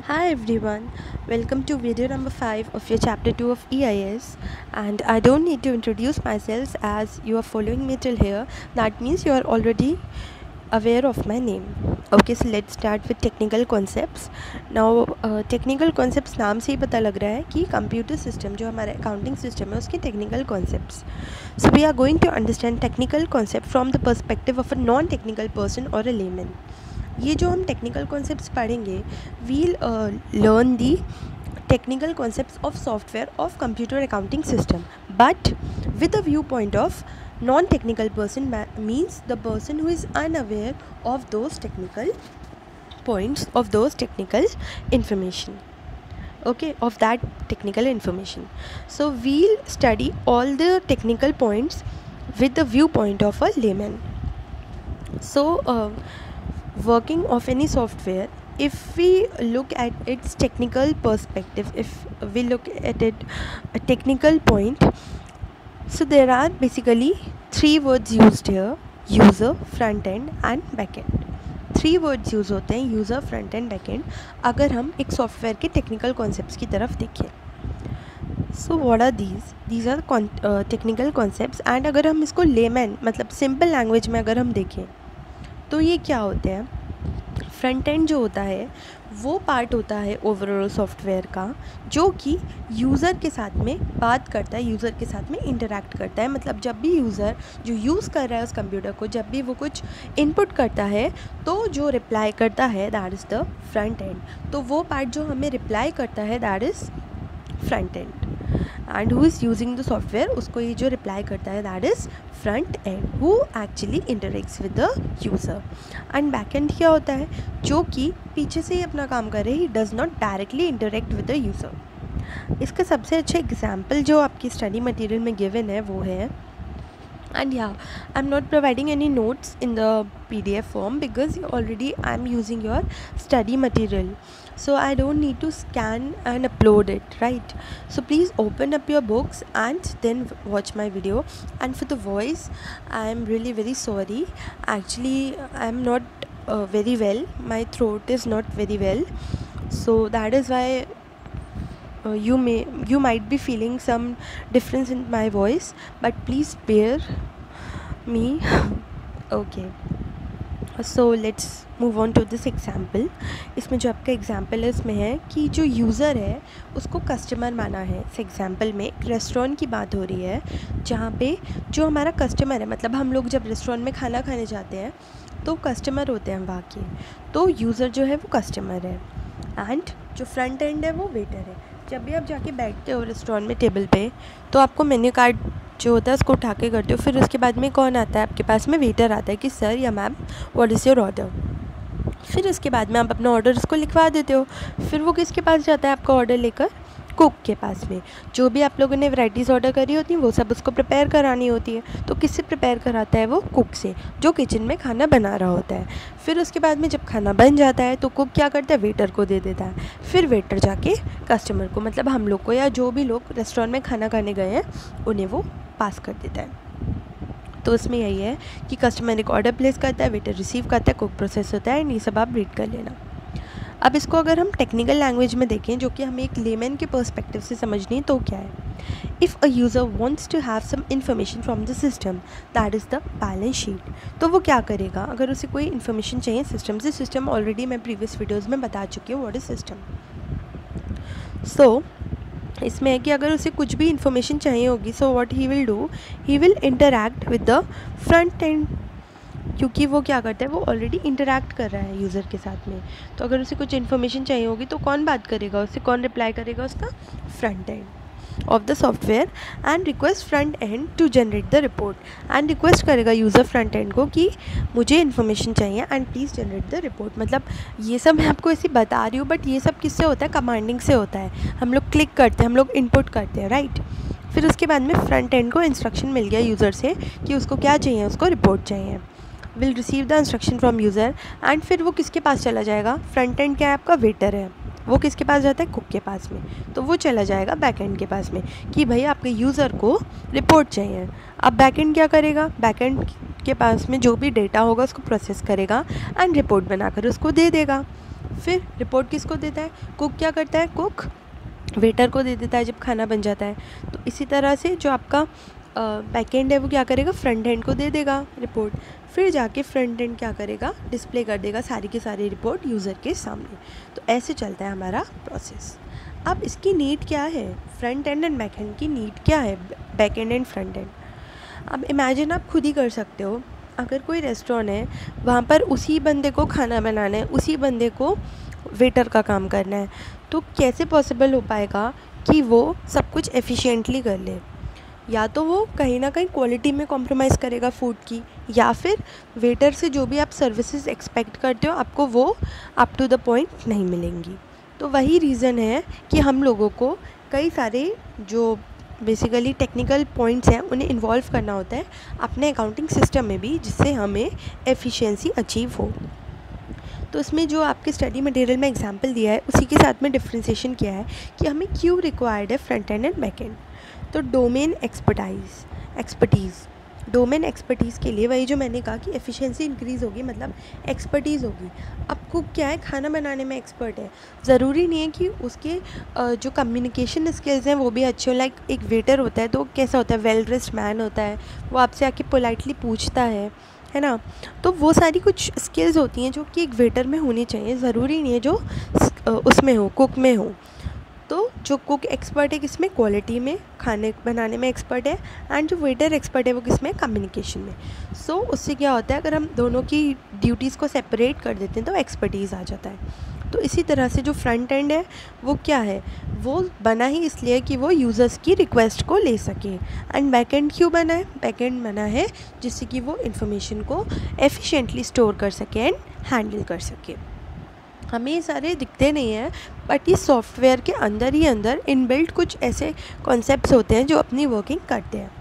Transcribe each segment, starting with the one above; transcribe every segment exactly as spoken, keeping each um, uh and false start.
Hi everyone, welcome to video number five of your chapter two of E I S. And I don't need to introduce myself as you are following me till here. That means you are already aware of my name. Okay, so let's start with technical concepts. Now uh, technical concepts नाम से ही पता लग रहा है कि computer system जो हमारा accounting system है उसके technical concepts. So we are going to understand technical concept from the perspective of a non technical person और अ लेमैन. ये जो हम टेक्निकल कॉन्सेप्ट्स पढ़ेंगे we'll learn the technical concepts of software of computer accounting system but with a viewpoint of non-technical person means the person who is unaware of those technical points of those technical information, okay, of that technical information. So we'll study all the technical points with the viewpoint of a layman. So uh, working of any software, if we look at its technical perspective, if we look at it a technical point, so there are basically three words used here: user, front end and back end. Three words use होते हैं, user, front end back end, अगर हम एक software के technical concepts की तरफ देखें. So what are these these are technical concepts. And अगर हम इसको लेमैन मतलब सिंपल लैंग्वेज में अगर हम देखें तो ये क्या होते हैं. फ्रंट एंड जो होता है वो पार्ट होता है ओवरऑल सॉफ्टवेयर का जो कि यूज़र के साथ में बात करता है, यूज़र के साथ में इंटरेक्ट करता है. मतलब जब भी यूज़र जो यूज़ कर रहा है उस कंप्यूटर को, जब भी वो कुछ इनपुट करता है तो जो रिप्लाई करता है that is the front end. तो वो पार्ट जो हमें रिप्लाई करता है that is front end. And who is using the software, उसको ये जो रिप्लाई करता है that is front end who actually interacts with the user. And back end क्या होता है, जो कि पीछे से ही अपना काम करे, he does not directly interact with the user. इसका सबसे अच्छा एग्जाम्पल जो आपकी स्टडी मटेरियल में गिवन है वो है, and yeah, I'm not providing any notes in the P D F form because already I'm using your study material, so I don't need to scan and upload it, right? So please open up your books and then watch my video. And for the voice, I'm really very sorry, actually I'm not uh, very well, my throat is not very well, so that is why uh, you may you might be feeling some difference in my voice, but please bear me. Okay, so let's move on to this example. इसमें जो आपका example है इसमें है कि जो user है उसको कस्टमर माना है. इस एग्जाम्पल में एक रेस्टोरेंट की बात हो रही है जहाँ पे जो हमारा कस्टमर है, मतलब हम लोग जब रेस्टोरेंट में खाना खाने जाते हैं तो कस्टमर होते हैं वहाँ के, तो यूज़र जो है वो कस्टमर है एंड जो फ्रंट एंड है वो वेटर है. जब भी आप जाके बैठते हो रेस्टोरेंट में टेबल पे तो आपको मेन्यू कार्ड जो होता है उसको उठा के करते हो, फिर उसके बाद में कौन आता है आपके पास में, वेटर आता है कि सर या ma'am what is your order. फिर उसके बाद में आप अपना ऑर्डर उसको लिखवा देते हो. फिर वो किसके पास जाता है आपका ऑर्डर लेकर, कुक के पास में. जो भी आप लोगों ने वैराइटीज़ ऑर्डर करी होती हैं वो सब उसको प्रिपेयर करानी होती है, तो किससे प्रिपेयर कराता है वो, कुक से, जो किचन में खाना बना रहा होता है. फिर उसके बाद में जब खाना बन जाता है तो कुक क्या करता है, वेटर को दे देता है. फिर वेटर जाके कस्टमर को, मतलब हम लोग को या जो भी लोग रेस्टोरेंट में खाना खाने गए हैं उन्हें वो पास कर देता है. तो उसमें यही है कि कस्टमर एक ऑर्डर प्लेस करता है, वेटर रिसीव करता है, कुक प्रोसेस होता है, एंड ये सब आप रीड कर लेना. अब इसको अगर हम टेक्निकल लैंग्वेज में देखें जो कि हमें एक लेमैन के पर्सपेक्टिव से समझनी है तो क्या है. If a user wants to have some information from the system that is the balance sheet, तो वो क्या करेगा, अगर उसे कोई इन्फॉर्मेशन चाहिए सिस्टम से. सिस्टम ऑलरेडी मैं प्रीवियस वीडियोज़ में बता चुकी हूँ व्हाट इज़ सिस्टम. सो इसमें है कि अगर उसे कुछ भी इन्फॉर्मेशन चाहिए होगी, so what he will do, he will interact with the front end, क्योंकि वो क्या करता है, वो ऑलरेडी इंटरैक्ट कर रहा है यूज़र के साथ में. तो अगर उसे कुछ इन्फॉर्मेशन चाहिए होगी तो कौन बात करेगा उससे, कौन रिप्लाई करेगा, उसका front end of the software. And request front end to generate the report, and request करेगा यूज़र फ्रंट एंड को कि मुझे इन्फॉर्मेशन चाहिए and please generate the report. मतलब ये सब मैं आपको ऐसे बता रही हूँ बट ये सब किससे होता है, कमांडिंग से होता है. हम लोग क्लिक करते हैं, हम लोग इनपुट करते हैं, राइट. फिर उसके बाद में फ्रंट एंड को इंस्ट्रक्शन मिल गया यूज़र से कि उसको क्या चाहिए, उसको रिपोर्ट चाहिए. Will receive the instruction from user and फिर वो किसके पास चला जाएगा, फ्रंट एंड क्या है आपका, वेटर है, वो किसके पास जाता है, कुक के पास में. तो वो चला जाएगा बैक एंड के पास में कि भाई आपके यूज़र को रिपोर्ट चाहिए. अब बैक एंड क्या करेगा, बैक एंड के पास में जो भी डेटा होगा उसको प्रोसेस करेगा एंड रिपोर्ट बनाकर उसको दे देगा. फिर रिपोर्ट किसको देता है? कुक क्या करता है? कुक वेटर को दे देता है जब खाना बन जाता है। तो इसी तरह से जो आपका बैक एंड है वो क्या करेगा? फ्रंट एंड को दे देगा रिपोर्ट, फिर जाके फ्रंट एंड क्या करेगा? डिस्प्ले कर देगा सारी की सारी रिपोर्ट यूज़र के सामने। तो ऐसे चलता है हमारा प्रोसेस। अब इसकी नीड क्या है? Front end and back end की नीड क्या है? Back end and front end. अब इमेजिन आप खुद ही कर सकते हो, अगर कोई रेस्टोरेंट है, वहाँ पर उसी बंदे को खाना बनाना है, उसी बंदे को वेटर का काम करना है, तो कैसे पॉसिबल हो पाएगा कि वो सब कुछ एफिशिएंटली कर ले? या तो वो कहीं ना कहीं क्वालिटी में कॉम्प्रोमाइज़ करेगा फूड की, या फिर वेटर से जो भी आप सर्विसेज एक्सपेक्ट करते हो आपको वो अप टू द पॉइंट नहीं मिलेंगी। तो वही रीज़न है कि हम लोगों को कई सारे जो बेसिकली टेक्निकल पॉइंट्स हैं उन्हें इन्वॉल्व करना होता है अपने अकाउंटिंग सिस्टम में भी, जिससे हमें एफिशिएंसी अचीव हो। तो इसमें जो आपके स्टडी मटेरियल में एग्जांपल दिया है उसी के साथ में डिफ्रेंसिएशन किया है कि हमें क्यों रिक्वायर्ड है front end and back end. तो domain expertise expertise domain expertise के लिए वही जो मैंने कहा कि एफिशिएंसी इंक्रीज़ होगी, मतलब एक्सपर्टीज़ होगी। अब कुक क्या है? खाना बनाने में एक्सपर्ट है। ज़रूरी नहीं है कि उसके जो कम्युनिकेशन स्किल्स हैं वो भी अच्छे हो। लाइक एक वेटर होता है तो कैसा होता है? वेल ड्रेस्ड मैन होता है, वो आपसे आके पोलाइटली पूछता है है ना। तो वो सारी कुछ स्किल्स होती हैं जो कि एक वेटर में होनी चाहिए। ज़रूरी नहीं है जो उसमें हो, कुक में हो। तो जो कुक एक्सपर्ट है किसमें? क्वालिटी में, खाने बनाने में एक्सपर्ट है। एंड जो वेटर एक्सपर्ट है वो किसमें? कम्युनिकेशन में। सो so, उससे क्या होता है, अगर हम दोनों की ड्यूटीज़ को सेपरेट कर देते हैं तो एक्सपर्टीज़ आ जाता है। तो इसी तरह से जो फ्रंट एंड है वो क्या है? वो बना ही इसलिए कि वो यूज़र्स की रिक्वेस्ट को ले सके। एंड बैक एंड क्यों बना है? बैक एंड बना है जिससे कि वो इन्फॉर्मेशन को एफिशिएंटली स्टोर कर सके एंड हैंडल कर सके। हमें ये सारे दिखते नहीं हैं, बट इस सॉफ्टवेयर के अंदर ही अंदर इनबिल्ट कुछ ऐसे कॉन्सेप्ट्स होते हैं जो अपनी वर्किंग करते हैं।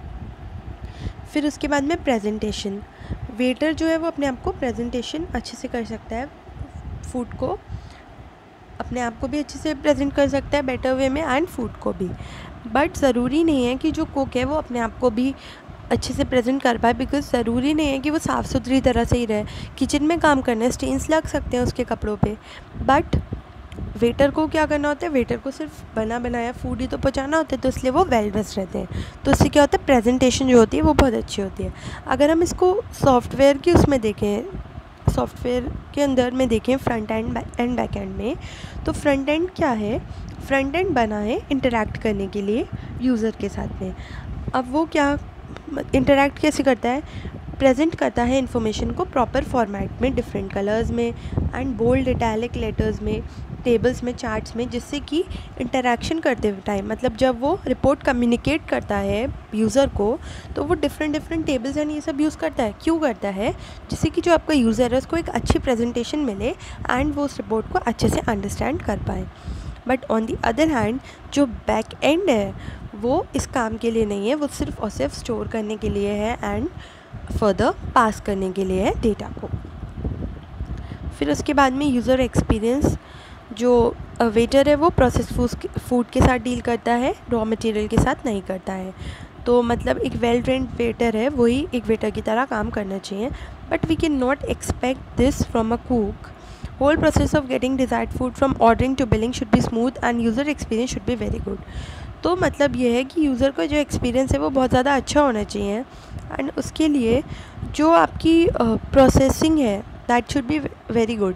फिर उसके बाद में प्रेजेंटेशन। वेटर जो है वो अपने आप को प्रेजेंटेशन अच्छे से कर सकता है, फूड को अपने आप को भी अच्छे से प्रेजेंट कर सकता है बेटर वे में, एंड फूड को भी। बट ज़रूरी नहीं है कि जो कुक है वो अपने आप को भी अच्छे से प्रेजेंट कर पाए, बिकॉज ज़रूरी नहीं है कि वो साफ़ सुथरी तरह से ही रहे। किचन में काम करना है, स्टेन्स लग सकते हैं उसके कपड़ों पे, बट वेटर को क्या करना होता है? वेटर को सिर्फ बना बनाया फूड ही तो पहुंचाना होता है, तो इसलिए वो वेल ड्रेस्ड रहते हैं। तो इससे क्या होता है? प्रेजेंटेशन जो होती है वो बहुत अच्छी होती है। अगर हम इसको सॉफ्टवेयर के उसमें देखें, सॉफ्टवेयर के अंदर में देखें front end and back end में, तो फ्रंट एंड क्या है? फ्रंट एंड बना है इंटरैक्ट करने के लिए यूज़र के साथ में। अब वो क्या इंटरैक्ट कैसे करता है? प्रेजेंट करता है इन्फॉर्मेशन को प्रॉपर फॉर्मेट में, डिफरेंट कलर्स में एंड बोल्ड इटैलिक लेटर्स में, टेबल्स में, चार्ट्स में, जिससे कि इंटरैक्शन करते हुए टाइम, मतलब जब वो रिपोर्ट कम्युनिकेट करता है यूज़र को, तो वो डिफरेंट डिफरेंट टेबल्स एंड ये सब यूज़ करता है। क्यों करता है? जिससे कि जो आपका यूज़र है उसको एक अच्छी प्रेजेंटेशन मिले एंड वो उस रिपोर्ट को अच्छे से अंडरस्टैंड कर पाए। But on the other hand जो बैक एंड है वो इस काम के लिए नहीं है, वो सिर्फ और सिर्फ स्टोर करने के लिए है एंड फर्दर पास करने के लिए है डेटा को। फिर उसके बाद में यूज़र एक्सपीरियंस। जो वेटर है वो प्रोसेस फूड के साथ डील करता है, रॉ मटेरियल के साथ नहीं करता है। तो मतलब एक वेल ट्रेंड वेटर है वही एक वेटर की तरह काम करना चाहिए, but we can not expect this from a cook. Whole process of getting desired food from ordering to billing should be smooth and user experience should be very good. तो मतलब ये है कि यूज़र का जो एक्सपीरियंस है वो बहुत ज़्यादा अच्छा होना चाहिए, एंड उसके लिए जो आपकी प्रोसेसिंग uh, है that should be very good.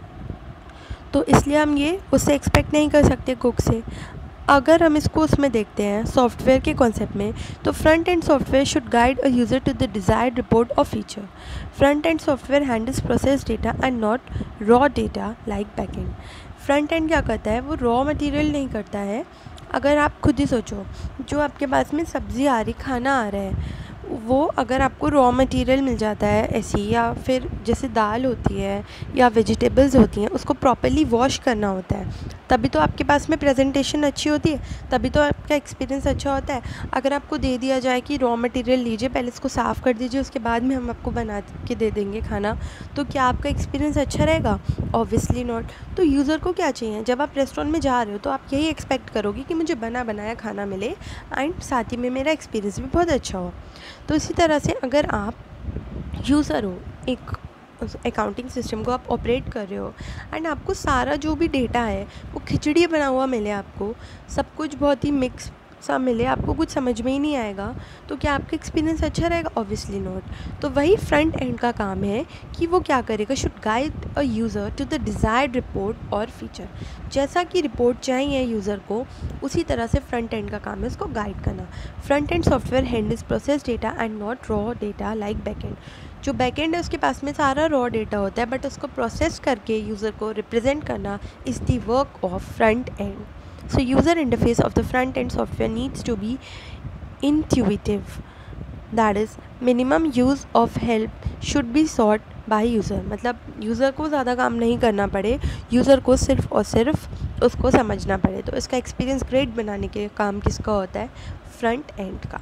तो इसलिए हम ये उससे एक्सपेक्ट नहीं कर सकते कुक से। अगर हम इसको उसमें देखते हैं सॉफ्टवेयर के कॉन्सेप्ट में, तो front end software should guide a user to the desired report और feature. Front end software handles process data and not raw data like back end. Front end क्या करता है? वो रॉ मटेरियल नहीं करता है। अगर आप खुद ही सोचो, जो आपके पास में सब्ज़ी आ रही, खाना आ रहा है, वो अगर आपको रॉ मटेरियल मिल जाता है ऐसी, या फिर जैसे दाल होती है या वेजिटेबल्स होती हैं, उसको प्रॉपर्ली वॉश करना होता है, तभी तो आपके पास में प्रेजेंटेशन अच्छी होती है, तभी तो आपका एक्सपीरियंस अच्छा होता है। अगर आपको दे दिया जाए कि रॉ मटेरियल लीजिए, पहले इसको साफ़ कर दीजिए, उसके बाद में हम आपको बना के दे देंगे खाना, तो क्या आपका एक्सपीरियंस अच्छा रहेगा? Obviously not. तो यूज़र को क्या चाहिए? जब आप रेस्टोरेंट में जा रहे हो तो आप यही एक्सपेक्ट करोगे कि मुझे बना बनाया खाना मिले एंड साथ ही में मेरा एक्सपीरियंस भी बहुत अच्छा हो। तो इसी तरह से अगर आप यूज़र हो, एक अकाउंटिंग सिस्टम को आप ऑपरेट कर रहे हो एंड आपको सारा जो भी डेटा है वो खिचड़ी बना हुआ मिले, आपको सब कुछ बहुत ही मिक्स सा मिले, आपको कुछ समझ में ही नहीं आएगा, तो क्या आपका एक्सपीरियंस अच्छा रहेगा? Obviously not. तो वही फ्रंट एंड का काम है कि वो क्या करेगा, should guide a user to the desired report और फीचर। जैसा कि रिपोर्ट चाहिए यूज़र को, उसी तरह से फ्रंट एंड का काम है उसको गाइड करना। Front end software handles process data and not raw data like back end. जो बैक एंड है उसके पास में सारा रॉ डेटा होता है, बट उसको प्रोसेस करके यूज़र को रिप्रेजेंट करना is the work of front end. So user interface of the front end software needs to be intuitive. That is, minimum use of help should be sought by user. मतलब user को ज़्यादा काम नहीं करना पड़े, user को सिर्फ और सिर्फ उसको समझना पड़े। तो इसका एक्सपीरियंस ग्रेट बनाने के काम किसका होता है? फ्रंट एंड का।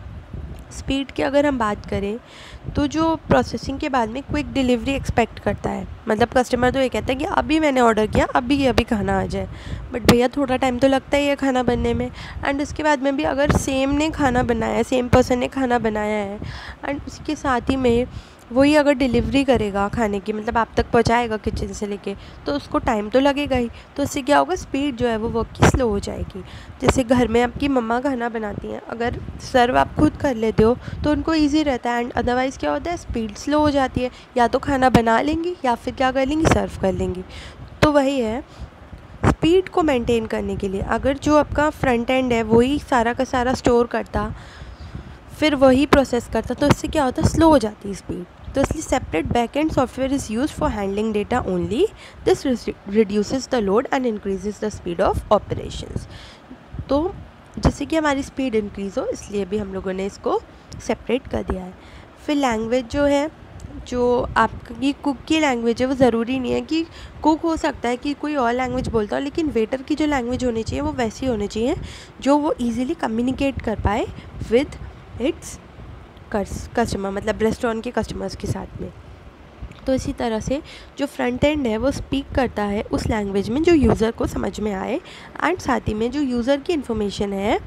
स्पीड की अगर हम बात करें तो जो प्रोसेसिंग के बाद में क्विक डिलीवरी एक्सपेक्ट करता है, मतलब कस्टमर तो ये कहता है कि अभी मैंने ऑर्डर किया, अभी अभी खाना आ जाए, बट भैया थोड़ा टाइम तो लगता ही है खाना बनने में। एंड उसके बाद में भी अगर सेम ने खाना बनाया है, सेम पर्सन ने खाना बनाया है एंड उसके साथ ही में वही अगर डिलीवरी करेगा खाने की, मतलब आप तक पहुंचाएगा किचन से लेके, तो उसको टाइम तो लगेगा ही। तो इससे क्या होगा, स्पीड जो है वो वर्क की स्लो हो जाएगी। जैसे घर में आपकी मम्मा खाना बनाती हैं, अगर सर्व आप खुद कर लेते हो तो उनको इजी रहता है, एंड अदरवाइज़ क्या होता है, स्पीड स्लो हो जाती है, या तो खाना बना लेंगी या फिर क्या कर लेंगी, सर्व कर लेंगी। तो वही है, स्पीड को मेंटेन करने के लिए अगर जो आपका फ्रंट एंड है वही सारा का सारा स्टोर करता, फिर वही प्रोसेस करता, तो इससे क्या होता है, स्लो हो जाती है स्पीड। तो इसलिए separate back end software is use for handling data only. This reduces the load and increases the speed of operations. तो जिससे कि हमारी स्पीड इंक्रीज़ हो, इसलिए भी हम लोगों ने इसको सेपरेट कर दिया है। फिर लैंग्वेज जो है, जो आपकी कुक की लैंग्वेज है, वो ज़रूरी नहीं है कि कुक हो सकता है कि कोई और लैंग्वेज बोलता हो, लेकिन वेटर की जो लैंग्वेज होनी चाहिए वो वैसी होनी चाहिए जो वो ईज़िली कम्युनिकेट कर पाए विद इट्स कस्टमर, मतलब रेस्टोरेंट के कस्टमर्स के साथ में। तो इसी तरह से जो फ्रंट एंड है वो स्पीक करता है उस लैंग्वेज में जो यूज़र को समझ में आए, एंड साथ ही में जो यूज़र की इन्फॉर्मेशन है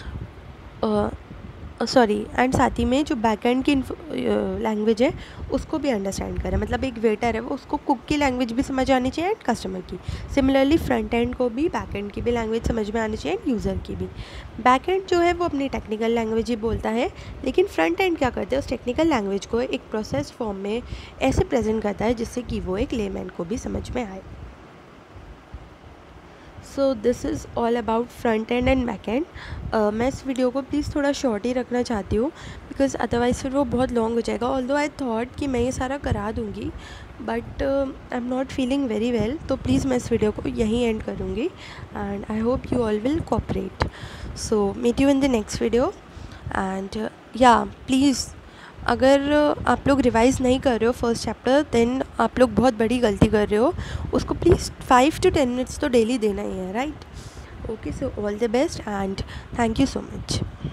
सॉरी एंड साथ ही में जो बैक एंड की लैंग्वेज है उसको भी अंडरस्टैंड करें। मतलब एक वेटर है वो, उसको कुक की लैंग्वेज भी समझ आनी चाहिए एंड कस्टमर की। सिमिलरली फ्रंट एंड को भी बैक एंड की भी लैंग्वेज समझ में आनी चाहिए एंड यूज़र की भी। बैक एंड जो है वो अपनी टेक्निकल लैंग्वेज ही बोलता है, लेकिन फ्रंट एंड क्या करता है, उस टेक्निकल लैंग्वेज को एक प्रोसेस फॉर्म में ऐसे प्रेजेंट करता है जिससे कि वो एक लेमैन को भी समझ में आए। So this is all about front end and back end. मैं इस वीडियो को प्लीज़ थोड़ा शॉर्ट ही रखना चाहती हूँ, बिकॉज अदरवाइज़ फिर वो बहुत लॉन्ग हो जाएगा। ऑल्दो आई थॉट कि मैं ये सारा करा दूँगी, but I am not feeling very well, तो प्लीज़ मैं इस वीडियो को यहीं एंड करूँगी and I hope you all will cooperate. So meet you in the next video and या प्लीज़, अगर आप लोग रिवाइज़ नहीं कर रहे हो फर्स्ट चैप्टर, देन आप लोग बहुत बड़ी गलती कर रहे हो। उसको please five to ten minutes तो डेली देना ही है, right? Okay, so all the best and thank you so much.